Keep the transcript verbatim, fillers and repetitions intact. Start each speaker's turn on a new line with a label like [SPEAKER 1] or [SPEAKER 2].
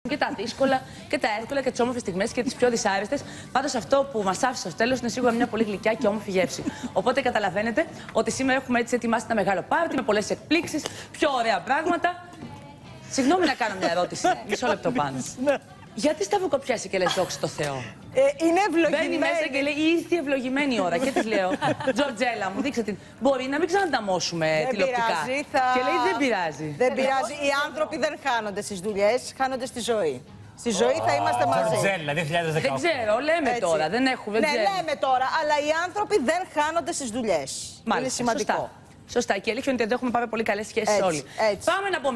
[SPEAKER 1] Και τα δύσκολα και τα εύκολα και τις όμορφες στιγμές και τις πιο δυσάρεστες. Πάντως αυτό που μας άφησε στο τέλος είναι σίγουρα μια πολύ γλυκιά και όμορφη γεύση. Οπότε καταλαβαίνετε ότι σήμερα έχουμε έτσι ετοιμάσει ένα μεγάλο πάρτι με πολλές εκπλήξεις, πιο ωραία πράγματα. Συγγνώμη να κάνω μια ερώτηση. Μισό λεπτό πάνω. Γιατί στα βουκοπιάσει και λες δόξα τω Θεώ?
[SPEAKER 2] Ε, είναι ευλογημένη.
[SPEAKER 1] Μπαίνει μέσα και λέει ήρθε η ευλογημένη ώρα. Και της λέω, Τζορτζέλα μου, δείξτε την. Μπορεί να μην ξανανταμώσουμε τηλεοπτικά.
[SPEAKER 2] Πειράζει, θα...
[SPEAKER 1] Και λέει δεν πειράζει.
[SPEAKER 2] Δεν πειράζει. Οι άνθρωποι δεν χάνονται στις δουλειές, χάνονται στη ζωή. Στη ζωή θα είμαστε μαζί.
[SPEAKER 3] Τζορτζέλα, δύο χιλιάδες δεκαοκτώ.
[SPEAKER 1] Δεν ξέρω, λέμε
[SPEAKER 2] Έτσι.
[SPEAKER 1] τώρα. Δεν έχουμε.
[SPEAKER 2] Ναι,
[SPEAKER 1] δεν
[SPEAKER 2] λέμε τώρα, αλλά οι άνθρωποι δεν χάνονται στις δουλειές. Είναι σημαντικό.
[SPEAKER 1] Σωστά. Σωστά. Και η αλήθεια είναι ότι εδώ έχουμε πάρα πολύ καλές σχέσεις όλοι.
[SPEAKER 2] Έτσι.
[SPEAKER 1] Πάμε να πούμε.